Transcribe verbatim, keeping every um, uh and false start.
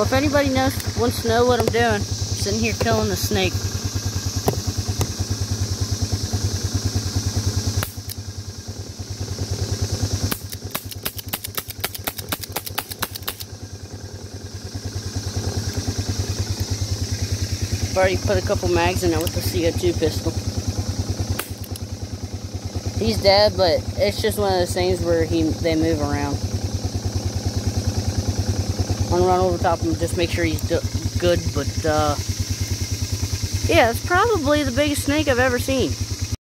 Well, if anybody knows, wants to know what I'm doing, I'm sitting here killing the snake. I've already put a couple mags in it with the C O two pistol. He's dead, but it's just one of those things where he they move around. I'm gonna run over the top of him, just make sure he's good, but uh, yeah, it's probably the biggest snake I've ever seen.